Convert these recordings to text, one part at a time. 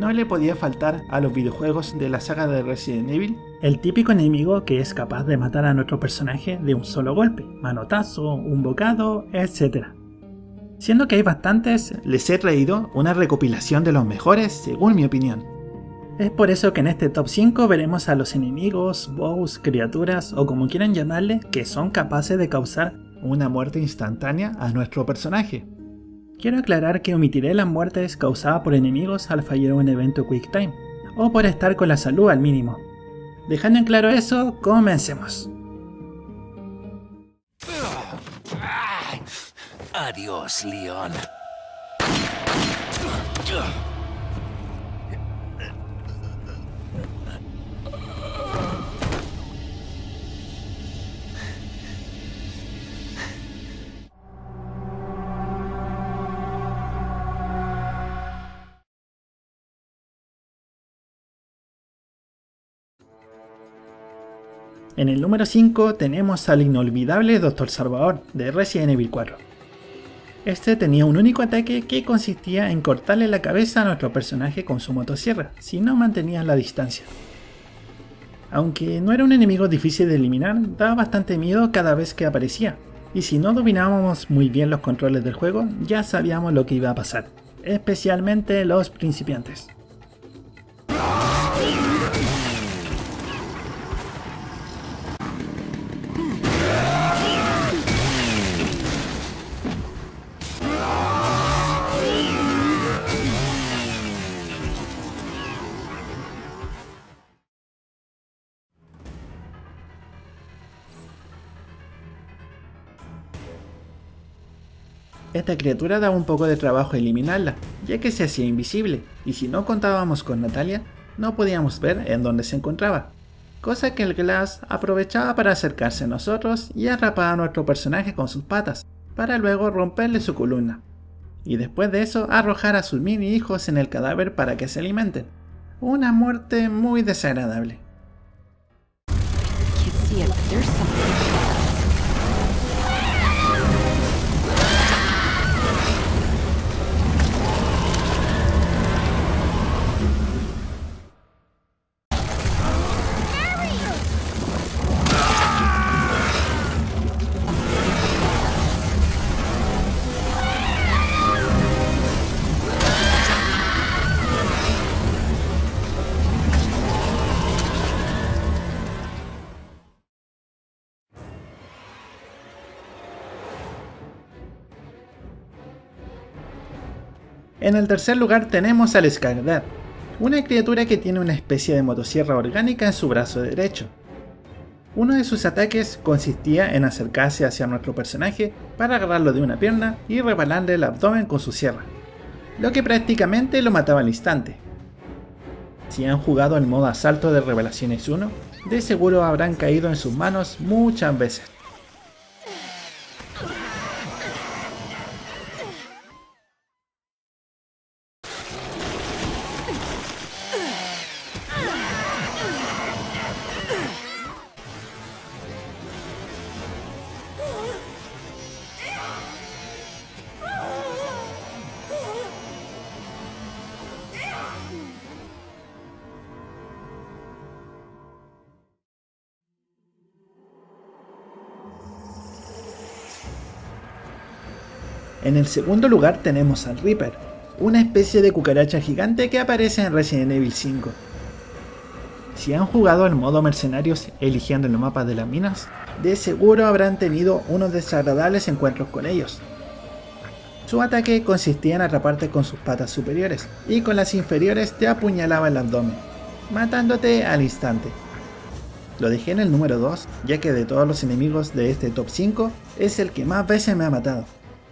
no le podía faltar a los videojuegos de la saga de Resident Evil el típico enemigo que es capaz de matar a nuestro personaje de un solo golpe, manotazo, un bocado, etc. Siendo que hay bastantes, les he traído una recopilación de los mejores según mi opinión. Es por eso que en este top 5 veremos a los enemigos, boss, criaturas o como quieran llamarle, que son capaces de causar una muerte instantánea a nuestro personaje. Quiero aclarar que omitiré las muertes causadas por enemigos al fallar un evento Quick Time, o por estar con la salud al mínimo. Dejando en claro eso, comencemos. Adiós, Leon. En el número 5 tenemos al inolvidable Dr. Salvador de Resident Evil 4. Este tenía un único ataque que consistía en cortarle la cabeza a nuestro personaje con su motosierra, si no mantenía la distancia. Aunque no era un enemigo difícil de eliminar, daba bastante miedo cada vez que aparecía, y si no dominábamos muy bien los controles del juego, ya sabíamos lo que iba a pasar, especialmente los principiantes. Esta criatura daba un poco de trabajo eliminarla, ya que se hacía invisible, y si no contábamos con Natalia, no podíamos ver en dónde se encontraba, cosa que el Glass aprovechaba para acercarse a nosotros y atrapar a nuestro personaje con sus patas, para luego romperle su columna, y después de eso arrojar a sus mini hijos en el cadáver para que se alimenten. Una muerte muy desagradable. En el tercer lugar tenemos al Skargard, una criatura que tiene una especie de motosierra orgánica en su brazo derecho. Uno de sus ataques consistía en acercarse hacia nuestro personaje para agarrarlo de una pierna y rebalarle el abdomen con su sierra, lo que prácticamente lo mataba al instante. Si han jugado el modo asalto de Revelaciones 1, de seguro habrán caído en sus manos muchas veces. En el segundo lugar tenemos al Reaper, una especie de cucaracha gigante que aparece en Resident Evil 5. Si han jugado el modo mercenarios eligiendo en los mapas de las minas, de seguro habrán tenido unos desagradables encuentros con ellos. Su ataque consistía en atraparte con sus patas superiores y con las inferiores te apuñalaba el abdomen, matándote al instante. Lo dejé en el número 2, ya que de todos los enemigos de este top 5 es el que más veces me ha matado.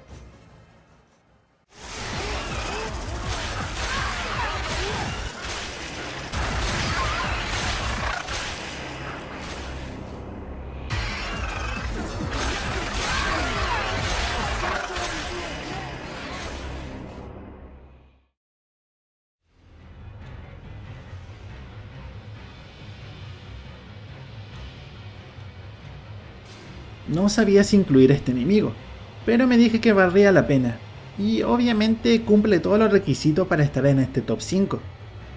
No sabía si incluir a este enemigo, pero me dije que valdría la pena, y obviamente cumple todos los requisitos para estar en este top 5,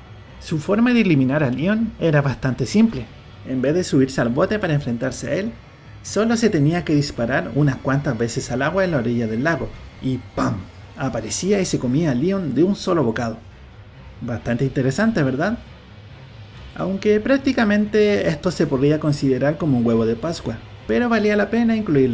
Su forma de eliminar a Leon era bastante simple. En vez de subirse al bote para enfrentarse a él, solo se tenía que disparar unas cuantas veces al agua en la orilla del lago, y ¡pam! Aparecía y se comía a Leon de un solo bocado. Bastante interesante, ¿verdad? Aunque prácticamente esto se podría considerar como un huevo de Pascua, pero valía la pena incluirlo.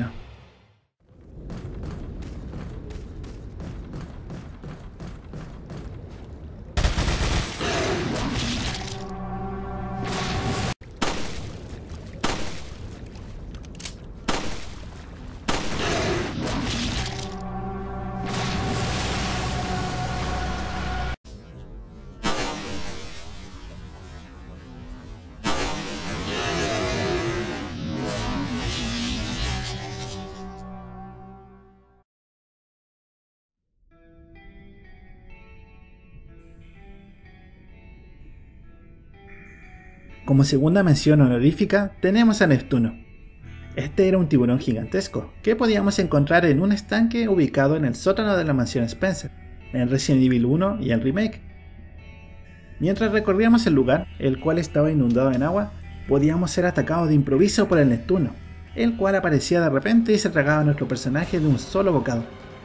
Como segunda mención honorífica tenemos a Neptuno. Este era un tiburón gigantesco que podíamos encontrar en un estanque ubicado en el sótano de la mansión Spencer, en Resident Evil 1 y el remake. Mientras recorríamos el lugar, el cual estaba inundado en agua, podíamos ser atacados de improviso por el Neptuno, el cual aparecía de repente y se tragaba a nuestro personaje de un solo bocado.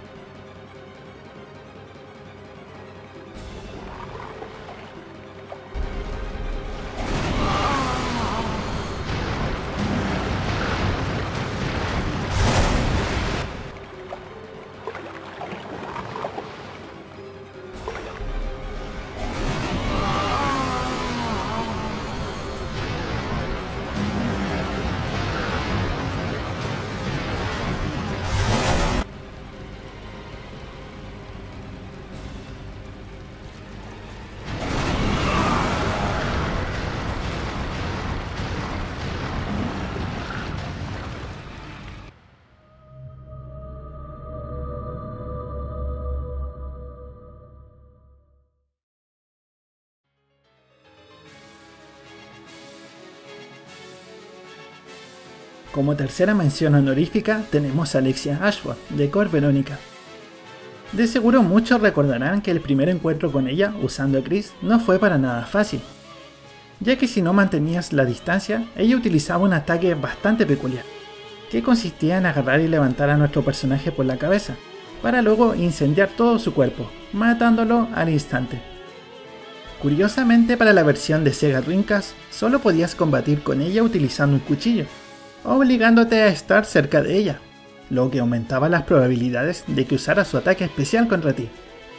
Como tercera mención honorífica tenemos a Alexia Ashford, de Code Verónica. De seguro muchos recordarán que el primer encuentro con ella usando a Chris no fue para nada fácil, ya que si no mantenías la distancia, ella utilizaba un ataque bastante peculiar, que consistía en agarrar y levantar a nuestro personaje por la cabeza, para luego incendiar todo su cuerpo, matándolo al instante. Curiosamente, para la versión de Sega Dreamcast, solo podías combatir con ella utilizando un cuchillo, obligándote a estar cerca de ella, lo que aumentaba las probabilidades de que usara su ataque especial contra ti.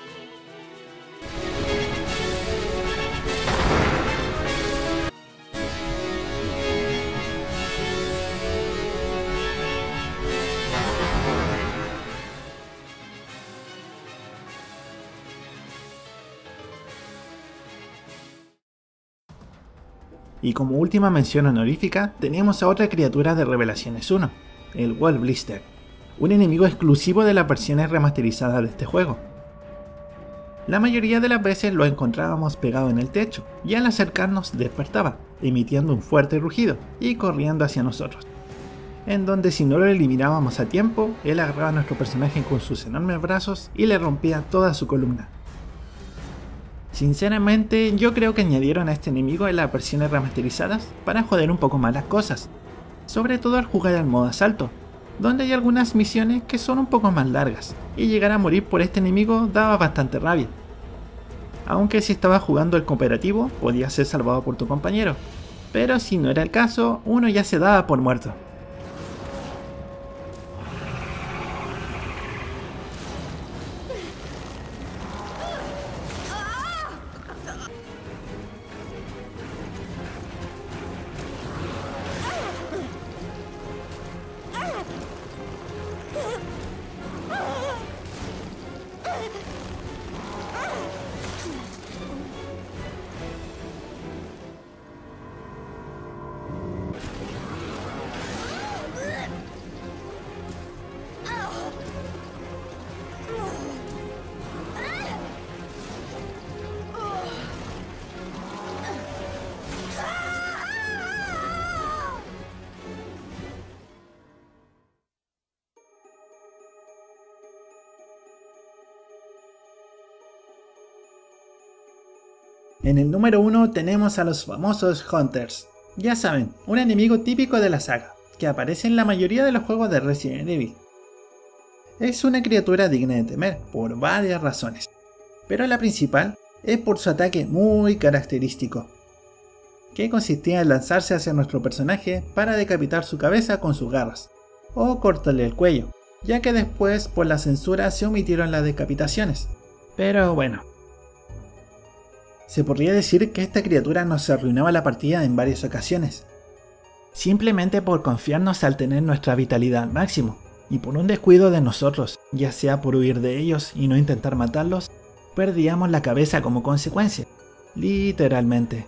Y como última mención honorífica, tenemos a otra criatura de Revelaciones 1, el Wolf Blister, un enemigo exclusivo de las versiones remasterizadas de este juego. La mayoría de las veces lo encontrábamos pegado en el techo, y al acercarnos despertaba, emitiendo un fuerte rugido y corriendo hacia nosotros, en donde si no lo eliminábamos a tiempo, él agarraba a nuestro personaje con sus enormes brazos y le rompía toda su columna. Sinceramente, yo creo que añadieron a este enemigo en las versiones remasterizadas para joder un poco más las cosas, sobre todo al jugar al modo asalto, donde hay algunas misiones que son un poco más largas, y llegar a morir por este enemigo daba bastante rabia. Aunque si estabas jugando el cooperativo, podías ser salvado por tu compañero, pero si no era el caso, uno ya se daba por muerto. En el número 1 tenemos a los famosos Hunters. Ya saben, un enemigo típico de la saga, que aparece en la mayoría de los juegos de Resident Evil. Es una criatura digna de temer por varias razones, pero la principal es por su ataque muy característico, que consistía en lanzarse hacia nuestro personaje para decapitar su cabeza con sus garras, o cortarle el cuello, ya que después por la censura se omitieron las decapitaciones. Pero bueno, se podría decir que esta criatura nos arruinaba la partida en varias ocasiones, simplemente por confiarnos al tener nuestra vitalidad al máximo, y por un descuido de nosotros, ya sea por huir de ellos y no intentar matarlos, perdíamos la cabeza como consecuencia, literalmente.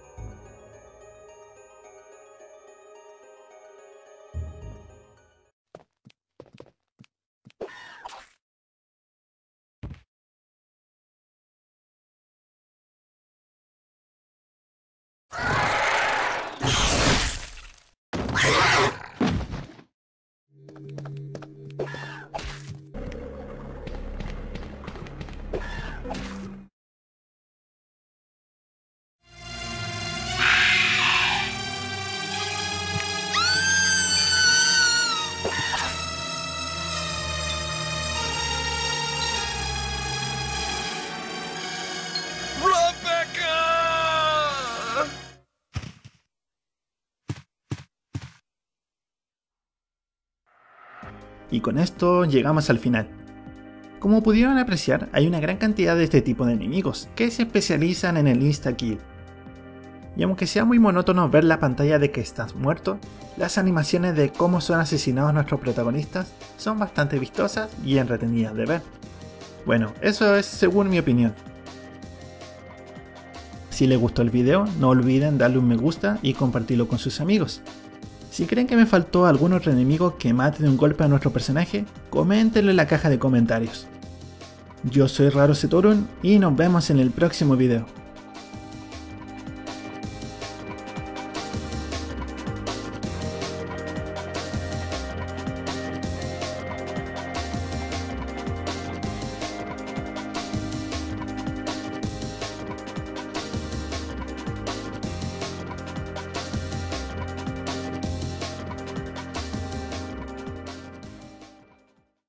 Y con esto llegamos al final. Como pudieron apreciar, hay una gran cantidad de este tipo de enemigos que se especializan en el insta-kill. Y aunque sea muy monótono ver la pantalla de que estás muerto, las animaciones de cómo son asesinados nuestros protagonistas son bastante vistosas y entretenidas de ver. Bueno, eso es según mi opinión. Si les gustó el video, no olviden darle un me gusta y compartirlo con sus amigos. Si creen que me faltó algún otro enemigo que mate de un golpe a nuestro personaje, coméntenlo en la caja de comentarios. Yo soy Raro Setorun y nos vemos en el próximo video.